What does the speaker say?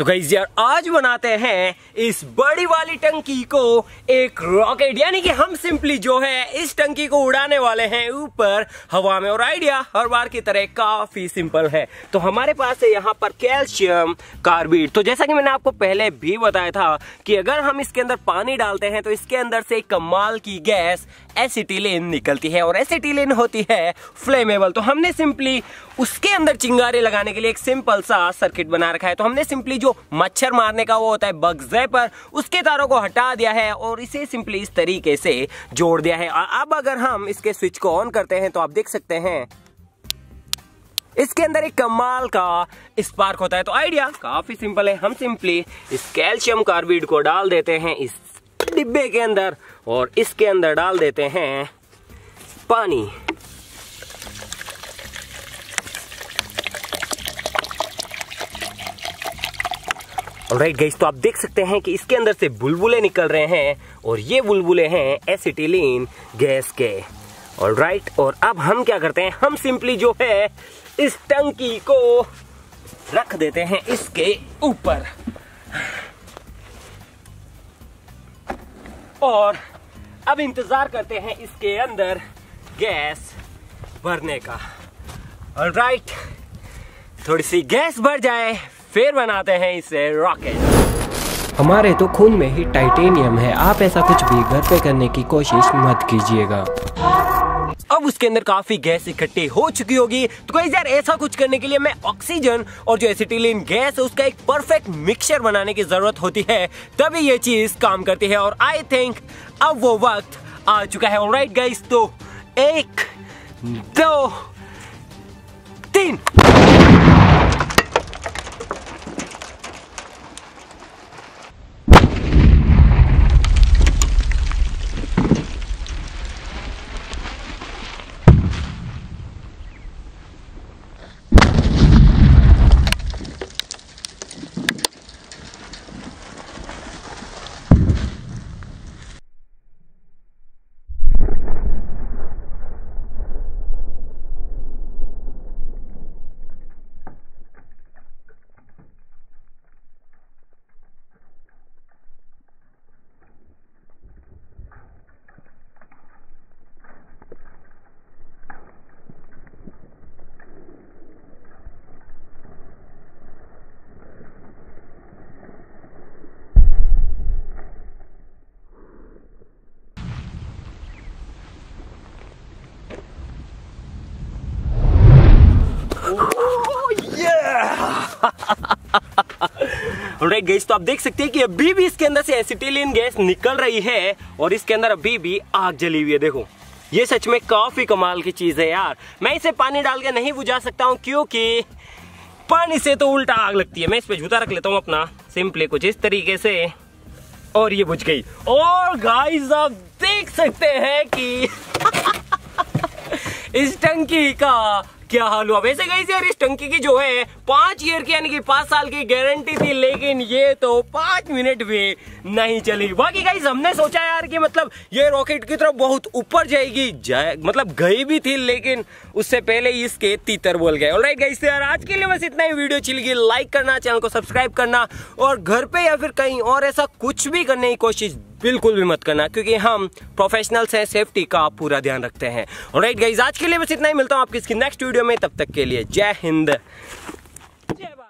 तो गाइस यार आज बनाते हैं इस बड़ी वाली टंकी को एक रॉकेट, यानी कि हम सिंपली जो है इस टंकी को उड़ाने वाले हैं ऊपर हवा में। और आइडिया हर बार की तरह काफी सिंपल है। तो हमारे पास है यहाँ पर कैल्शियम कार्बाइड। तो जैसा कि मैंने आपको पहले भी बताया था कि अगर हम इसके अंदर पानी डालते हैं तो इसके अंदर से कमाल की गैस एसिटिलीन निकलती है और एसिटिलीन होती है फ्लेमेबल। तो हमने सिंपली उसके अंदर चिंगारे लगाने के लिए एक सिंपल सा सर्किट बना रखा है। तो हमने सिंपली जो मच्छर मारने का वो होता है बग ज़ैपर, उसके तारों को हटा दिया है और इसे सिंपली इस तरीके से जोड़ दिया है। अब अगर हम इसके स्विच को ऑन करते हैं तो आप देख सकते हैं इसके अंदर एक कमाल का स्पार्क होता है। तो आइडिया काफी सिंपल है, हम सिंपली इस कैल्शियम कार्बाइड को डाल देते हैं इस डिब्बे के अंदर और इसके अंदर डाल देते हैं पानी। ऑलराइट गाइस, तो आप देख सकते हैं कि इसके अंदर से बुलबुले निकल रहे हैं और ये बुलबुले हैं एसिटिलीन गैस के। ऑलराइट, और अब हम क्या करते हैं, हम सिंपली जो है इस टंकी को रख देते हैं इसके ऊपर और अब इंतजार करते हैं इसके अंदर गैस भरने का। ऑलराइट, थोड़ी सी गैस भर जाए फिर बनाते हैं इसे रॉकेट। हमारे तो खून में ही टाइटेनियम है, आप ऐसा कुछ भी घर पे करने की कोशिश मत कीजिएगा। अब उसके अंदर काफी गैस इकट्ठी हो चुकी होगी। तो गाइस यार ऐसा कुछ करने के लिए मैं ऑक्सीजन और जो एसिटिलीन गैस है उसका एक परफेक्ट मिक्सचर बनाने की जरूरत होती है, तभी ये चीज काम करती है। और आई थिंक अब वो वक्त आ चुका है। ऑलराइट गाइस, तो 1 2 3 ऑलराइट गाइस, तो आप देख सकते हैं कि अभी भी इसके अंदर से एसिटिलीन गैस निकल रही है और इसके अंदर अभी भी आग जली हुई है। देखो, ये सच में काफी कमाल की चीज है यार। मैं इसे पानी डाल के नहीं बुझा सकता हूँ क्योंकि पानी से तो उल्टा आग लगती है। मैं इस पे जूता रख लेता हूँ अपना सिंपली कुछ इस तरीके से और ये बुझ गई। और गाइस आप देख सकते हैं कि इस टंकी का क्या हाल हुआ। वैसे गाइस यार इस टंकी की जो है 5 ईयर की यानी कि 5 साल की गारंटी थी, लेकिन ये तो 5 मिनट भी नहीं चली। बाकी गाइस हमने सोचा यार कि मतलब ये रॉकेट की तरफ बहुत ऊपर जाएगी, मतलब गई भी थी, लेकिन उससे पहले इसके तीतर बोल गए। ऑलराइट गाइस, यार आज के लिए बस इतना ही। वीडियो अच्छी लगी लाइक करना, चैनल को सब्सक्राइब करना और घर पे या फिर कहीं और ऐसा कुछ भी करने की कोशिश बिल्कुल भी मत करना क्योंकि हम प्रोफेशनल्स हैं, सेफ्टी का पूरा ध्यान रखते हैं। ऑलराइट गाइस, आज के लिए बस इतना ही। मिलता हूं आपकी इसकी नेक्स्ट वीडियो में, तब तक के लिए जय हिंद जय भारत।